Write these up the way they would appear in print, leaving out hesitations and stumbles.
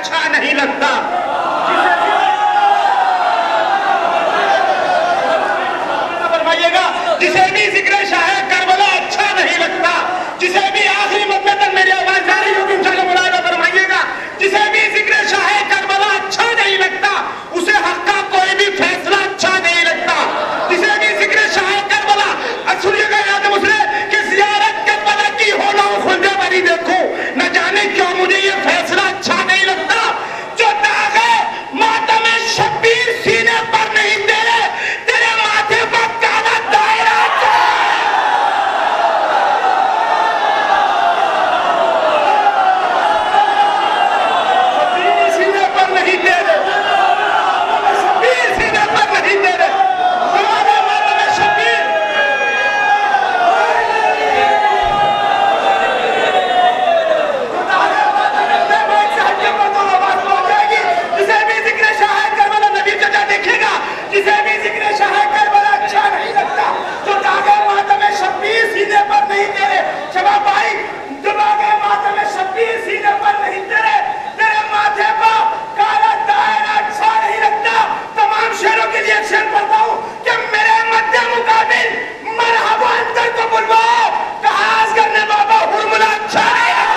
अच्छा नहीं लगता। फरमाइएगा, जिसे भी जिक्र शाह करबला अच्छा नहीं लगता, जिसे भी आखिरी मरतबे तक मेरी आवाज जा रही होगी इंशाअल्लाह मुलाहिजा फरमाइएगा, जिसे भी जिक्र शाह करबला अच्छा नहीं लगता, उसे हक का कोई भी फैसला अच्छा नहीं लगता। जिसे भी जिक्र शाह करबला, सुनिएगा याद मुझे कि ज़ियारत करबला की हो ना खुलदे वाली देखो, न जाने क्यों मुझे ये फैसला अच्छा नहीं लगता। जो दागे मातम शब्बीर सीने पर नहीं तेरे, तेरे माथे पर काला दायरा शब्बीर सीने पर नहीं तेरे, शब्बीर सीने पर नहीं तेरे, तुम्हारे मातम शब्बीर जिसे भी जिक्र शाह करबला अच्छा नहीं लगता, जो दागे मातम शब्बीर सीने पर नहीं तेरे, शबाब भाई, जो दागे मातम शब्बीर सीने पर नहीं तेरे, तेरे माथे पर काला दायरा अच्छा नहीं लगता। तमाम शेरों के लिए शेर पढ़ता हूँ कि मेरे मध्य मुकाबिल मरहबा अंतर को बुलवाओ, कहा असगर ने बाबा हुरमुला अच्छा नहीं लगता।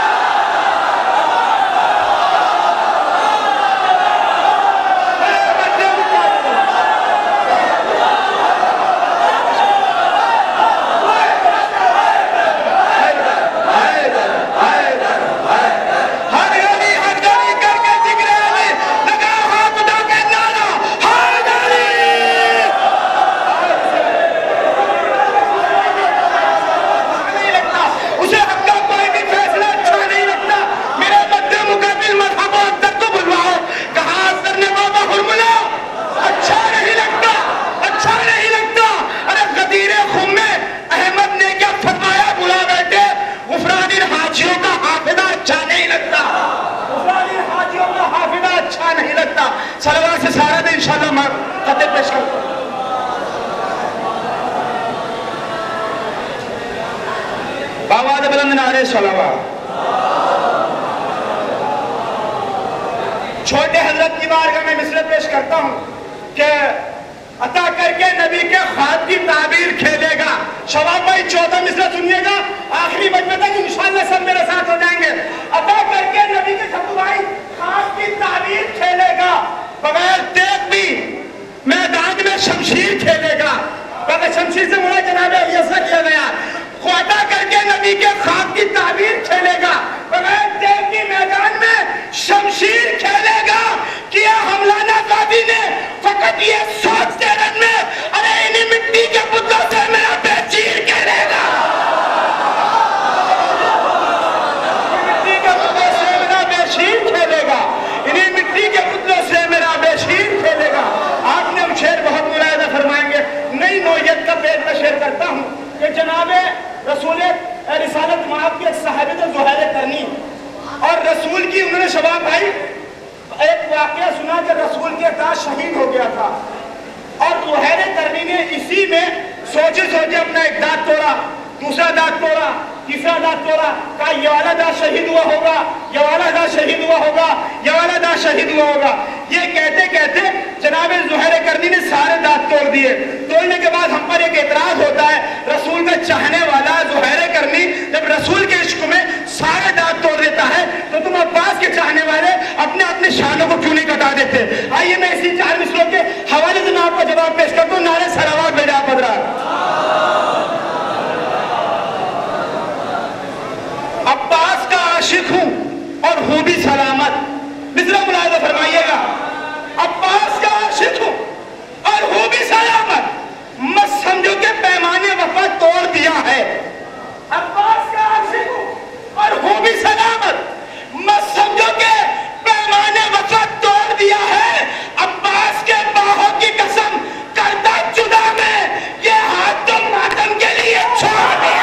सलवात से सारा दिन इंशाअल्लाह मैं खत्म पेश करता हूँ। बावाद बुलंद नारे सलावत। छोटे हजरत की बारगाह में मिसरे पेश करता हूँ कि अता करके नबी के ख्वाब की ताबीर खेलेगा। शबाब भाई 14 मिसरा सुनिएगा, आखिरी मजमे तक इंशाअल्लाह सब मेरे साथ हो जाएंगे। अता करके नबी के शब्बू भाई ख्वाब की ताबीर खेलेगा, बगैर तेग भी मैदान में शमशीर खेलेगा। बगैर शमशीर से मुड़ा जनाब अली असगर किया गया। ख्वादा करके नबी के ख्वाब की ताबीर खेलेगा, बगैर तेग भी मैदान में शमशीर खेलेगा। किया हमला नाज़ादी ने फकत ये सोच तेरन में, अरे इन्हीं मिट्टी के पुतलों से मेरा बेचीर खेलेगा। मिट्टी के पुतलों से मेरा बेशीर खेलेगा, इन्हीं मिट्टी के पुतलों से मेरा बेशीर खेलेगा। आपने हम शेर बहुत मुलाहिजा फरमाएंगे। नई नौयत का पेश मैं शेर करता हूँ कि जनाबे रसूल रिसालत माब के साहिब ज़ुहैर करनी और रसूल की उन्होंने शबाब भाई एक वाक़या सुना कि रसूल के दांत शहीद हो गया था और ज़ुहैर करनी ने इसी में सोचे सोचे अपना एक दांत तोड़ा, दूसरा दांत तोड़ा, तीसरा दांत तोड़ा, कहा ये वाला दांत शहीद हुआ होगा, ये वाला दांत शहीद हुआ होगा, ये वाला दांत शहीद हुआ होगा। ये कहते कहते जनाब ज़ुहैर करनी ने सारे दांत तोड़ दिए। तोड़ने के बाद हम पर एक एतराज होता है, रसूल का चाहने वाला ज़ुहैर करनी जब रसूल के इश्क में सारे दांत तोड़ देता है तो तुम अब्बास के चाहने वाले अपने अपने शानों को क्यों नहीं कटा देते। आइए मैं इसी 4 मिसरों के हवाले से मैं आपको जवाब पेश करता हूँ। नारे सलावत बेटा पदरा। अब्बास का आशिक हूं और हूं भी सलामत। मिसरा मुलाहिजा फरमाइएगा, अब्बास का आशिक हूं और हूं भी सलामत, मत समझो के पैमाने वफा तोड़ दिया है। अब्बास का आशिक हूं और हूं भी सलामत, मत समझो के पैमाने वफा तोड़ दिया है। अब्बास के बाहों की कसम करता जुदा में, ये हाथ तो मातम के लिए छोड़ दिया।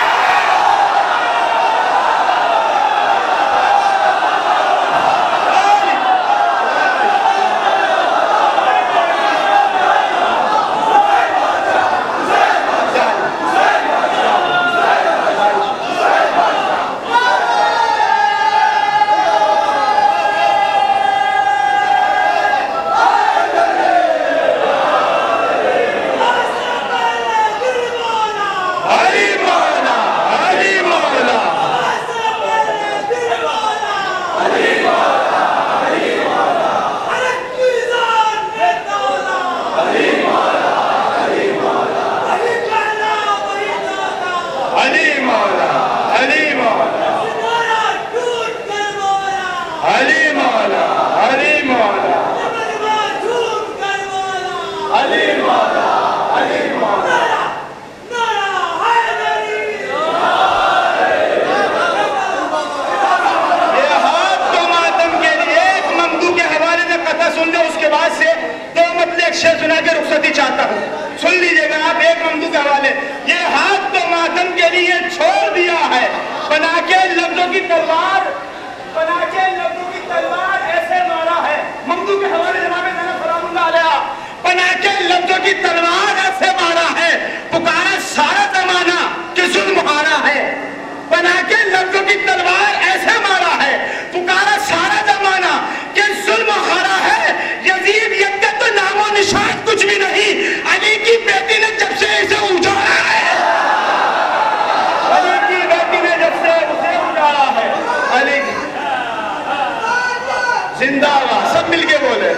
जिंदाबाद। सब मिलके बोले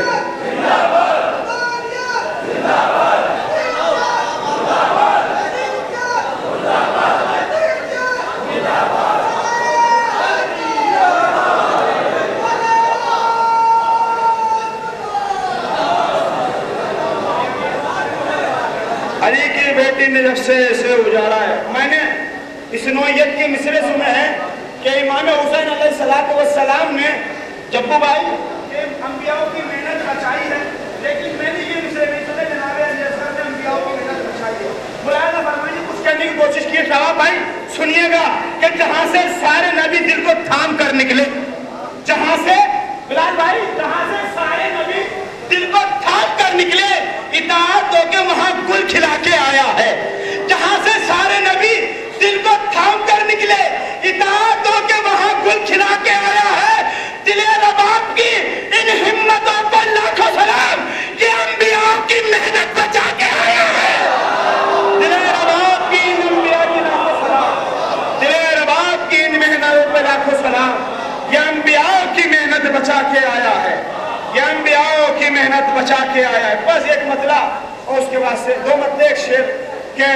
अली की बेटी ने जब से इसे उजाड़ा है। मैंने इस नोयत के मिसरे सुने हैं कि इमाम हुसैन अलैहिस्सलाम ने जब्बू भाई के अंबियाओं की मेहनत बचाई है, लेकिन मैंने ये मिसरे नहीं सुने जनाब अली असगर ने अंबियाओं की मेहनत बचाई है। मुलायदा फरमाइए, कुछ कहने की कोशिश की शवाब भाई सुनिएगा कि जहां से सारे नबी दिल को थाम कर निकले, जहां से बिलाल भाई जहां से सारे नबी दिल को थाम कर निकले, इताअत होके वहां गुल खिला के आया है। जहां से सारे नबी दिल को थाम कर निकले, इताअत होके वहां गुल खिला के आया है। दिले रबाब की इन हिम्मतों पर लाखों सलाम, ये अंबियाओं की मेहनत बचा के आया है। दिले रबाब की इन अंबियाओं की लाखों सलाम, दिले रबाब की इन मेहनतों पर लाखों सलाम, ये अंबियाओं की मेहनत बचा के आया है, ये अंबियाओं की मेहनत बचा के आया है। बस एक मतला और उसके बाद से दो मतले, एक शेर के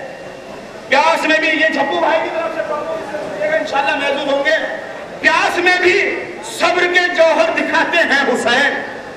प्यास में भी, ये झप्पू भाई की तरफ से इंशाल्लाह महसूस होंगे, प्यास में भी सब्र के जौहर दिखाते हैं हुसैन।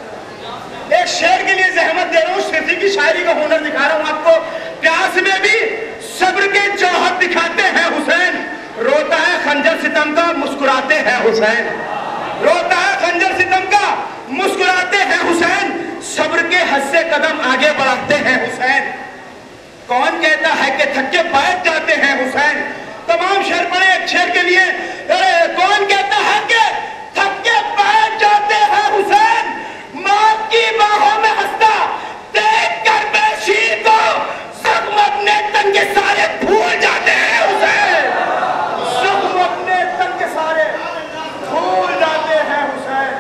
एक शेर के लिए जहमत दे रहा हूँ, सिर्फी की शायरी का हुनर दिखा रहा हूँ आपको। प्यास में भी सब्र के जौहर दिखाते हैं हुसैन, रोता है खंजर सितम का मुस्कुराते हैं हुसैन, रोता है खंजर सितम का मुस्कुराते हैं हुसैन, सब्र के हद से कदम आगे बढ़ाते हैं हुसैन। कौन कहता है कि थक के बैठ जाते हैं हुसैन? तमाम शेर पढ़े एक शेर के लिए। कौन कहता है कि थक के बैठ जाते हैं हुसैन, मौत की बाहों में हंसता देख कर बेशीर को जख्म अपने तन के सारे भूल जाते हैं हुसैन, जख्म अपने तन के सारे भूल जाते हैं हुसैन,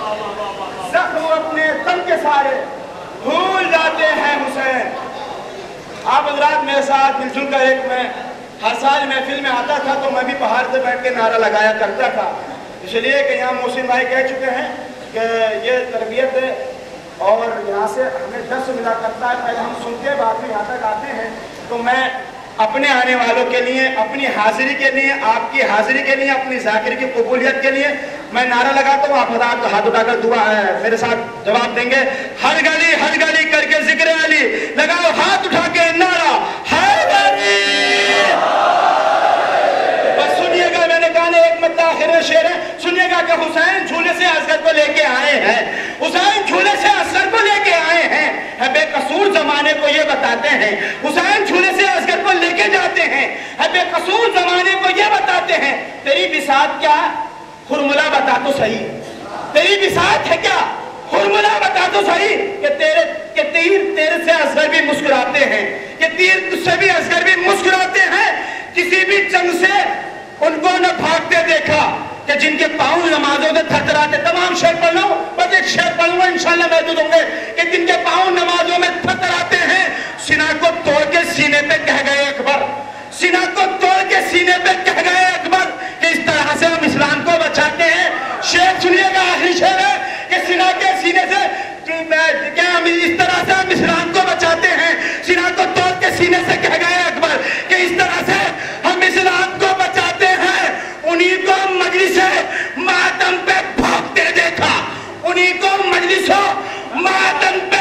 जख्म अपने तन के सारे भूल जाते हैं हुसैन। आप हज़रात मेरे साथ मिलजुल कर, एक मैं हर साल महफिल में आता था तो मैं भी पहाड़ से बैठ के नारा लगाया करता था, इसलिए कि यहाँ मोहसिन भाई कह चुके हैं कि ये तरबियत है और यहाँ से हमें दर्स मिला करता है। पहले हम सुनते हैं, बाद में यहाँ तक आते हैं। तो मैं अपने आने वालों के लिए, अपनी हाजिरी के लिए, आपकी हाजिरी के लिए, अपनी ज़ाकिर की कबूलियत के लिए मैं नारा लगाता हूँ। आप हज़रात हाथ उठाकर दुआ मेरे साथ जवाब देंगे। हर गली करके जिक्र अली लगाओ, हाथ उठा के नारा हैदरी। बस सुनिएगा, मैंने कहा ना एक मतलब आखिर में शेर है, सुनिएगा कि हुसैन झूले से असगर को लेके आए हैं, हुसैन झूले से असगर को लेके आए हैं, बेकसूर जमाने को ये बताते हैं। हुसैन झूले से असगर को लेके जाते हैं, बेकसूर जमाने को ये बताते हैं, तेरी बिसात क्या फॉर्मूला बता तो सही, तेरी बिसात है क्या फॉर्मूला बता तो सही, कि तीर तेरे से असगर भी मुस्कुराते हैं, कि तीर तुझसे भी असगर भी मुस्कुराते हैं। किसी भी जंग से उनको न भागते देखा, कि जिनके पाँव नमाजों में थरथराते। तमाम शेर पढ़ लो, बस एक शेर पढ़ूंगा इंशाल्लाह महदूद होंगे, कि जिनके पाँव नमाजों में थरथराते हैं, सीना को तोड़ के सीने पे कह गए अकबर, सीना को तोड़ के सीने पे कह गए अकबर, कि इस तरह से हम इस्लाम को बचाते हैं। शेर सुनिएगा, आखिरी शेर है कि सीना के सीने से क्या हम इस तरह से हम इस्लाम को बचाते हैं, सीना को तोड़ के सीने से कह गए अकबर, कि इस तरह से हम इस्लाम को बचाते हैं। उन्हीं को मजलिसे मातम पे भोंकते देखा, उन्हीं को मजलिसों मातम पे